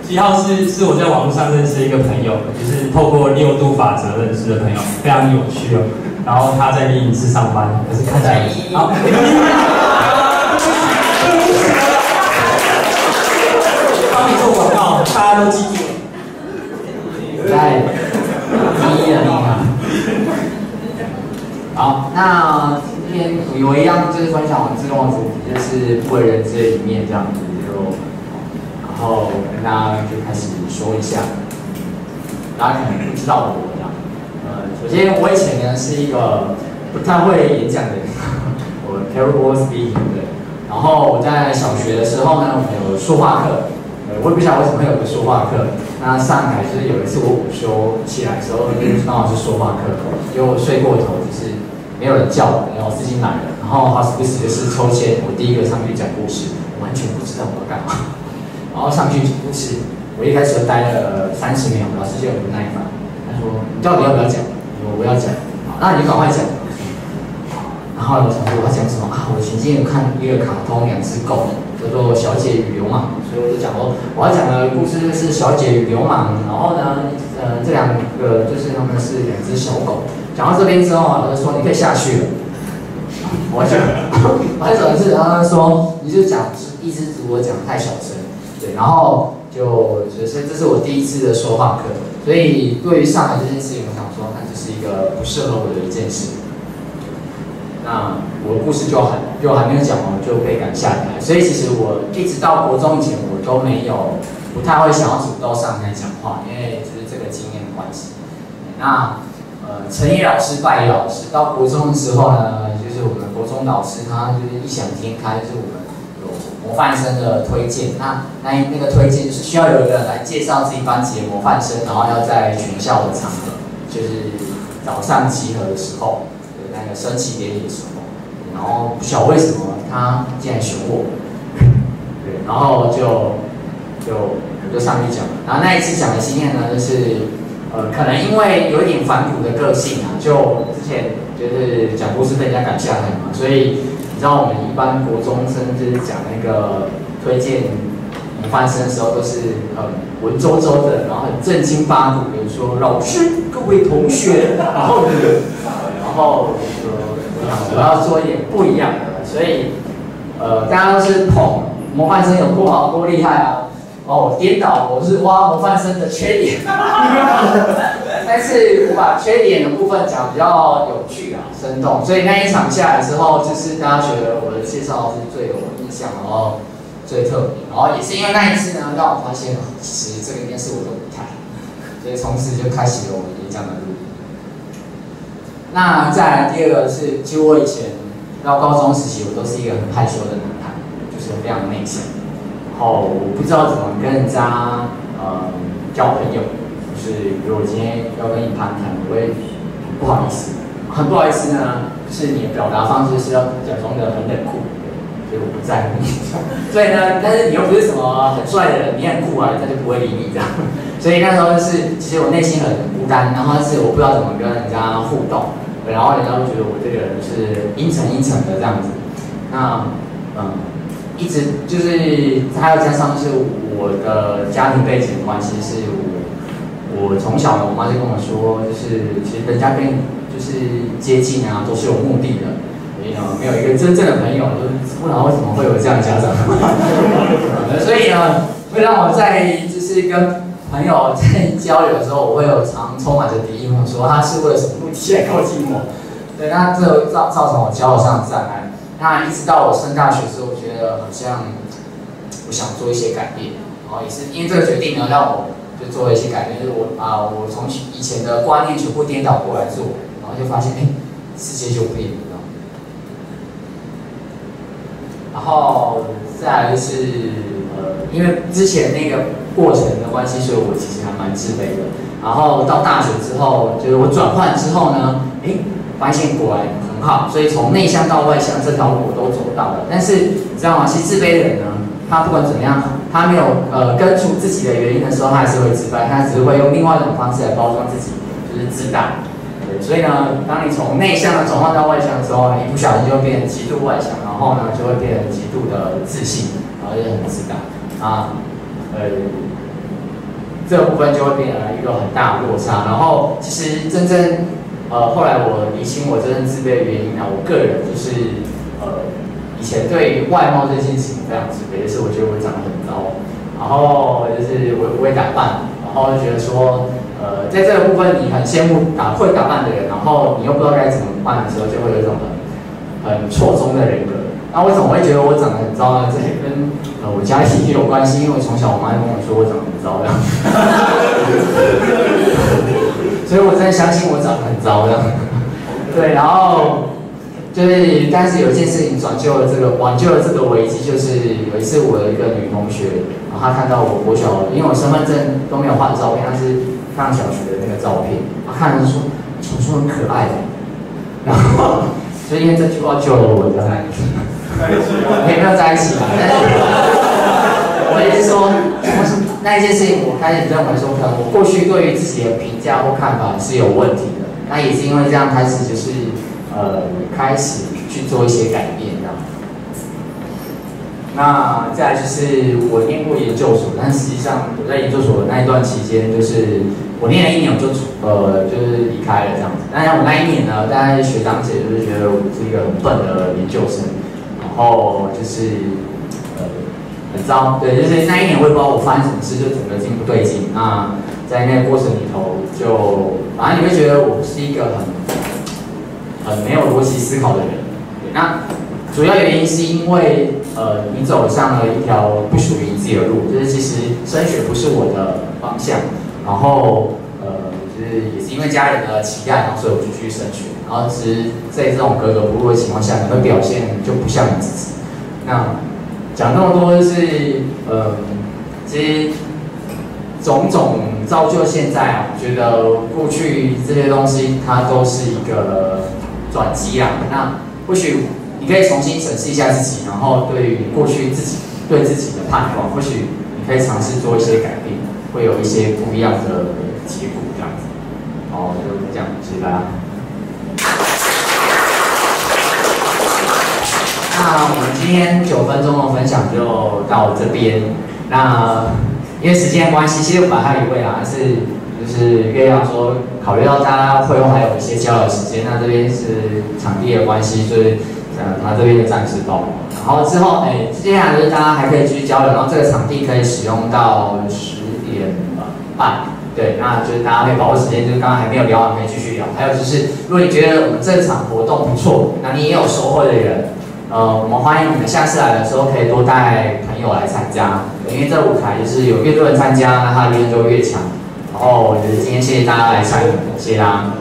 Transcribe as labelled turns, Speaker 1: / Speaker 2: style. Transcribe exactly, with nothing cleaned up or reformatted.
Speaker 1: 一号是是我在网络上认识一个朋友，就是透过六度法则认识的朋友，非常有趣哦。然后他在一零四上班，可是看起来好。帮你做广告，大家都记住。
Speaker 2: 在第一了，你看。好，那今天我一样就是分享我自动的主题，就是不为人知的一面这样子，就然后跟大家就开始说一下，大家可能不知道的我这样。呃，首先我以前呢是一个不太会演讲的人，我 terrible speaking 的。然后我在小学的时候呢，我们有说话课，呃，我也不晓得为什么会有个说话课。那上海就是有一次我午休起来的时候，就是刚好是说话课，结果我睡过头，就是没有人叫我，然后司机来了，然后好死不死就是抽签，我第一个上去讲故事，我完全不知道我要干嘛，然后上去讲故事，我一开始就待了三十秒，老师就很不耐烦，他说你到底要不要讲？我说我要讲，好，那你就赶快讲。然后我想说我要讲什么啊？我前几天有看一个卡通，两只狗。叫做《小姐与流氓》，所以我就讲说，我要讲的故事是小姐与流氓。然后呢，呃，这两个就是他们是两只小狗。讲到这边之后啊，他就说你可以下去了。我讲，我还总是，然后他说你就讲一只足，我讲太小声，对，然后就就是这是我第一次的说话课，所以对于上海这件事情，我想说，那就是一个不适合我的一件事。那我的故事就还就还没有讲完，就被赶下台。所以其实我一直到国中以前，我都没有不太会想要主动上台讲话，因为就是这个经验的关系。那呃，陈毅老师、拜老师到国中的时候呢，就是我们国中老师他就是异想天开，就是我们有模范生的推荐。那那那个推荐就是需要有一个人来介绍自己班级的模范生，然后要在全校的场合，就是早上集合的时候。那个升旗典礼的时候，然后不晓得为什么他竟然选我，对，然后就就我就上去讲，然后那一次讲的经验呢，就是呃，可能因为有一点反骨的个性啊，就之前就是讲故事被人家赶下台嘛，所以你知道我们一般国中生就是讲那个推荐模范生的时候，都是很文绉绉的，然后很正经八股，比如说老师、各位同学，然后然后我想我要做一点不一样的，所以呃，大家都是捧模范生有多好多厉害啊，哦，颠倒我是挖模范生的缺点，但是我把缺点的部分讲比较有趣啊、生动，所以那一场下来之后，就是大家觉得我的介绍是最有印象，然后最特别，然后也是因为那一次呢，让我发现其实这个应该是我的舞台，所以从此就开启了我的演讲的路。那再来第二个是，其实我以前到高中时期，我都是一个很害羞的男孩，就是非常内向，然后我不知道怎么跟人家呃交朋友，就是比如我今天要跟你攀谈，我会很不好意思，很不好意思呢，就是你的表达方式是要假装的很冷酷，所以我不在乎你，所以呢，但是你又不是什么很帅的人，你很酷啊，他就不会理你这样，所以那时候就是其实我内心很孤单，然后但是我不知道怎么跟人家互动。然后人家会觉得我这个人是阴沉阴沉的这样子，那嗯，一直就是还要加上就是我的家庭背景的关系，是我我从小呢，我妈就跟我说，就是其实人家跟你就是接近啊，都是有目的的，所以呢，没有一个真正的朋友，就是不知道为什么会有这样的家长，所以呢，会让我在就是跟朋友在交流的时候，我会有常充满着敌意，我说他是为了什么目的来靠近我？对，那这造造成我交友上的障碍。那一直到我升大学的时候，我觉得好像我想做一些改变，然后也是因为这个决定呢，让我就做了一些改变，就是我啊，我从以前的观念全部颠倒过来做，然后就发现，哎，世界就变了。然后再来就是呃，因为之前那个过程的关系，所以我其实还蛮自卑的。然后到大学之后，就是我转换之后呢，哎，发现果然很好，所以从内向到外向这条路我都走到了。但是你知道吗？其实自卑的人呢，他不管怎么样，他没有呃根除自己的原因的时候，他还是会自卑，他只是会用另外一种方式来包装自己，就是自大。对，所以呢，当你从内向的转换到外向的时候，一不小心就会变成极度外向，然后呢就会变成极度的自信，然后就很自大啊。呃， 这个部分就会变成一个很大的落差。然后其实真正呃后来我理清我真正自卑的原因呢，我个人就是呃以前对外貌这件事情非常自卑，就是我觉得我长得很糟，然后就是我不会打扮，然后就觉得说呃在这个部分你很羡慕打会打扮的人，然后你又不知道该怎么办的时候，就会有一种很很错综的人格。那为什么我会觉得我长得很糟呢？这也跟呃我家庭也有关系，因为我从小我妈就跟我说我长得很糟这样，所以我真的相信我长得很糟这样。对，然后就是，但是有一件事情转救了这个挽救了这个危机，就是有一次我的一个女同学，然后她看到我国小，因为我身份证都没有换照片，她是上小学的那个照片，她看了说楚楚很可爱，然后就因为这句话救了我这样。也没有在一起吧，但是我也是说，那一件事情，我开始认为说，可能我过去对于自己的评价或看法是有问题的，那也是因为这样开始就是呃开始去做一些改变这样。那再来就是我念过研究所，但实际上我在研究所的那一段期间，就是我念了一年我就呃就是离开了这样子。当然我那一年呢，大概学长姐就是觉得我是一个很笨的研究生。然后就是呃很糟，对，就是那一年我也不知道我发生什么事，就整个劲不对劲。那在那个过程里头就，就反正你会觉得我是一个很很没有逻辑思考的人。对，那主要原因是因为呃你走上了一条不属于你自己的路，就是其实升学不是我的方向，然后呃就是也是因为家人的期待，然后所以我就去升学。然后其实，在这种格格不入的情况下，你会表现就不像你自己。那讲那么多，就是呃，其实种种造就现在啊，我觉得过去这些东西它都是一个转机啊。那或许你可以重新审视一下自己，然后对于过去自己对自己的判断，或许你可以尝试做一些改变，会有一些不一样的结果这样子。好，就这样，谢谢大家。那我们今天九分钟的分享就到这边。那因为时间的关系，其实我把它一位啊是就是月亮说，考虑到大家会后还有一些交流时间，那这边是场地的关系，所以呃他这边就暂时报。然后之后哎，接下来就是大家还可以继续交流，然后这个场地可以使用到十点半。对，那就是大家可以把握时间，就是刚刚还没有聊完可以继续聊。还有就是，如果你觉得我们这场活动不错，那你也有收获的人。呃，我们欢迎你们下次来的时候可以多带朋友来参加，因为这舞台就是有越多人参加，那它的力量就越强。然后我觉得今天谢谢大家来参与，谢谢大家。